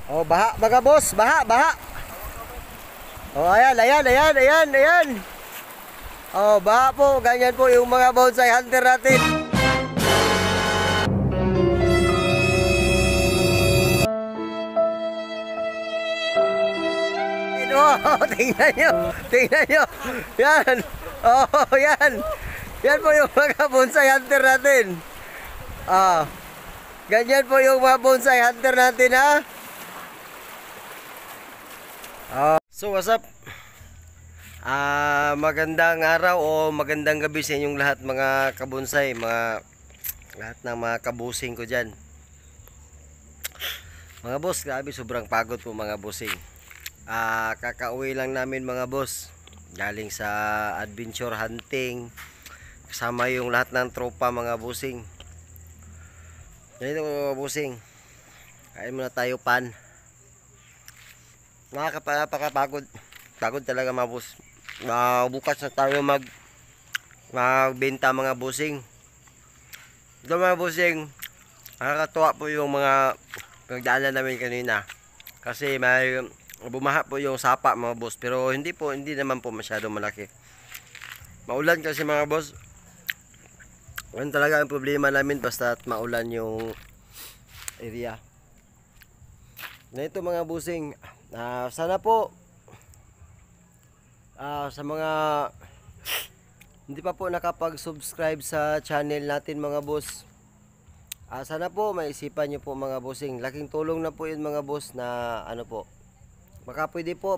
Oh, baha mga boss, baha, baha. Oh, ayan, ayan, ayan, ayan, ayan. Oh, baha po, ganyan po yung mga bonsai hunter natin. Oh, tingnan nyo, tingnan nyo. Yan, oh, yan. Yan po yung mga bonsai hunter natin. Ah, ganyan po yung mga bonsai hunter natin, ha. So what's up? Magandang araw o magandang gabi sa inyong lahat mga kabonsai, lahat ng mga kabusing ko dyan. Mga boss, grabe sobrang pagod po mga bossing. Kakauwi lang namin mga boss, galing sa adventure hunting, kasama yung lahat ng tropa mga bossing. Ganito mga bossing, kain muna tayo pan. Nakakapagod. Pagod talaga mga boss. Bukas na tayo magbenta mga bossing. Ito mga bossing, nakakatuwa po yung mga pagdaanan namin kanina. Kasi may bumaha po yung sapa mga boss. Pero hindi naman po masyado malaki. Maulan kasi mga boss. Yan talaga ang problema namin basta maulan yung area. Na ito mga bossing. Sana po sa mga hindi pa po nakapag-subscribe sa channel natin mga boss, sana po maisipan nyo po mga bossing. Laking tulong na po yun mga boss na ano po, baka pwede po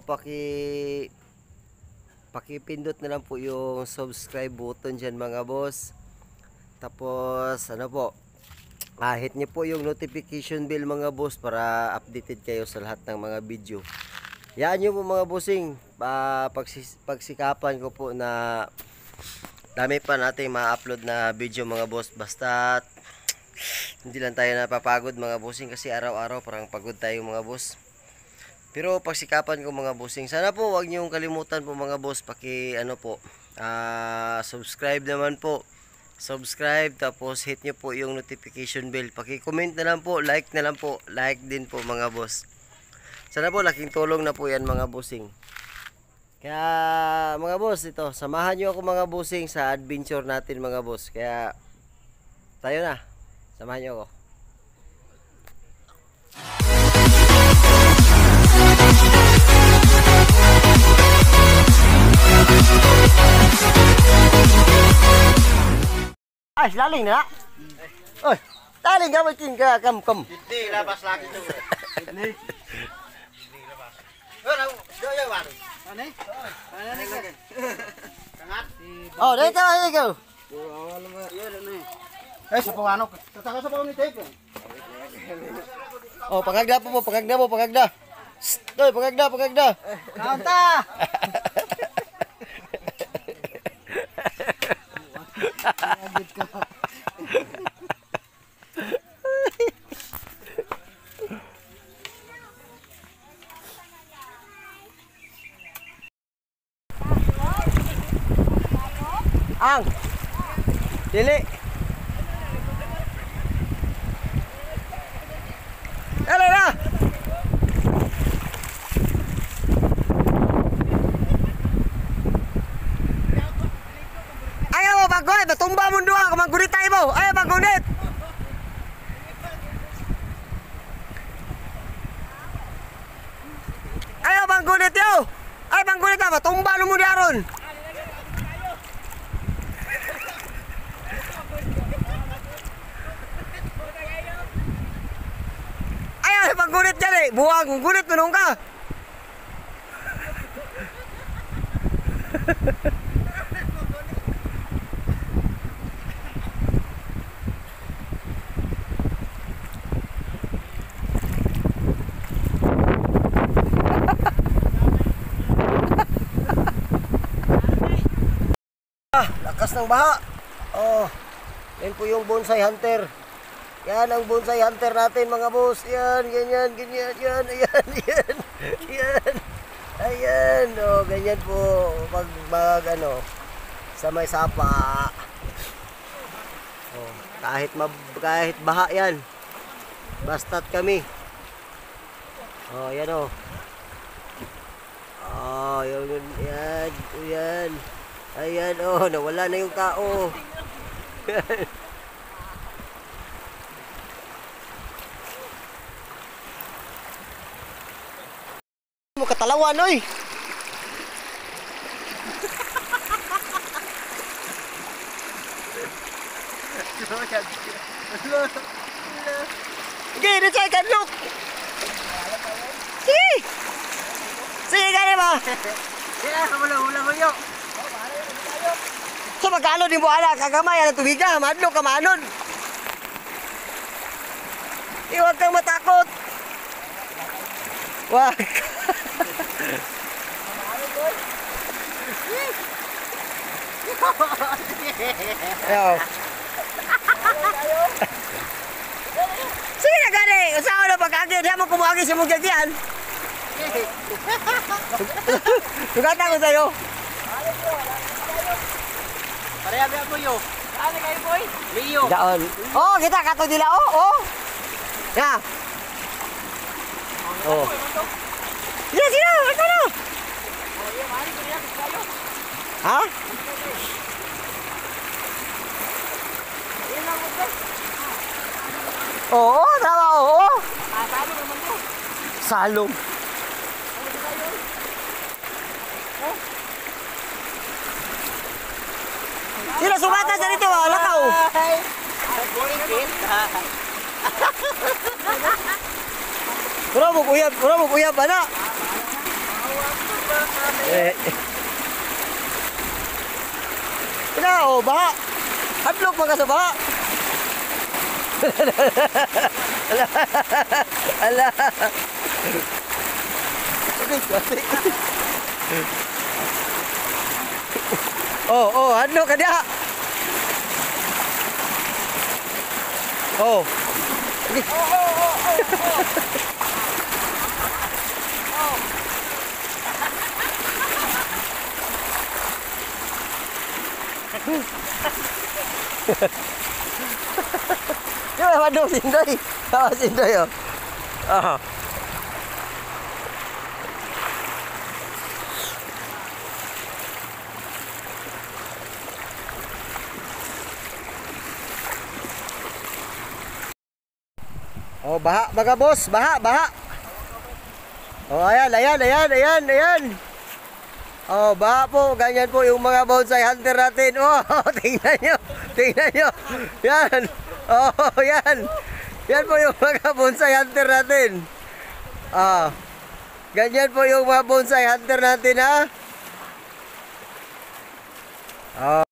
pakipindot na lang po yung subscribe button dyan mga boss. Tapos ano po, hit nyo po yung notification bell mga boss para updated kayo sa lahat ng mga video. Yan nyo po mga bossing, pagsikapan ko po na dami pa natin ma-upload na video mga boss. Basta hindi lang tayo napapagod mga bossing kasi araw-araw parang pagod tayo mga boss. Pero pagsikapan ko mga bossing, sana po wag nyo kalimutan po mga boss, subscribe naman po. Subscribe, tapos hit nyo po yung notification bell. Paki-comment na lang po, like na lang po. Like din po mga boss. Sana po laking tulong na po yan mga bossing. Kaya mga boss, ito, samahan nyo ako mga bossing sa adventure natin mga boss. Kaya tayo na, samahan nyo ako. Ay, laling na. Oy, laling ka makin ka kam. Hindi labas lagi to. Hindi. Labas. Yo baru. Ano? Ano lagi? Kangat. Oh, dito ka. Awal mo. Iya na. Sa pawano. Tataka sa pawano ni tape. Oh, pagagda po, pagagda. Doy, pagagda. Kanta. Ang dili. Ala na. Ayaw mo bagoy, batumba mo duwa, kumanggunit tayo mo. Ayaw bagunit. Ayaw banggunit yo. Ay banggunit na, batumba mo diaron. Ayaw banggunit dyan eh, buwang gunit manong ka. Lakas ng baha. Oh, yan po yung bonsai hunter. Yan ang bonsai hunter natin mga boss. Yan, ganyan, yan, ayan. Ayan, oh, ganyan po pag sa may sapa. Oh, kahit baha yan. Basta't kami. Oh, yan oh. Oh, yan, yan, yan. Ayan oh, nawala na yung tao. Mo katalawan oy. Sige, dito sa ikan, look. Sige. Sige, gani ba? Hula mo yun. So magkano din mo ala kagamay ang tubiga, madlo ka manon. Iwag kang matakot. Wag. Ayo. Sige na gani, usahaw na pagkagin, di mo kumuhagi sa mong gagyan. Sugatan ko sa'yo. Pareha po yun. Ano kayo boy? Leo. Daon. Oh, kita kato nila oh, oh. Ya. Oh. Sino, sino? Ito na. Ha? Oo, tama, oo. Tama naman yun. Salong. Sino sumata sa rito, lakaw. Pura mo kuyab, ana. Ina, oh, baha. Hadlok pa ka sa baha. Ala. Oh, oh, hadlok ka dia. Oh. Yo, waduh sindoy. Tawa sindoy oh. Ah. Oh, baha, baga boss, baha, baha. Oh, ayan. Oh, baha po, ganyan po yung mga bonsai hunter natin. Oh, tingnan nyo. Yan. Oh, yan. Yan po yung mga bonsai hunter natin. Ah, ganyan po yung mga bonsai hunter natin, ha. Oh.